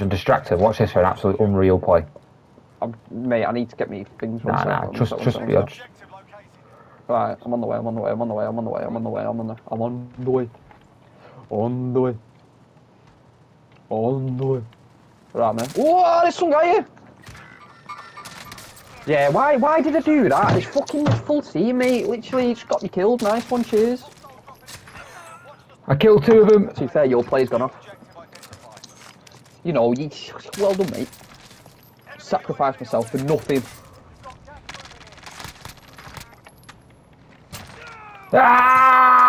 a distractor. Watch this for an absolute unreal play. Mate, I need to get me things. Nah, trust me. Right, I'm on the way. On the way. Right, man. Whoa, there's some guy here. Yeah, why did I do that? It's fucking full team, mate. Literally, just got me killed. Nice one, cheers. I killed 2 of them. To be fair, your play's gone off. You know, well done, mate. Sacrificed myself for nothing. Ah!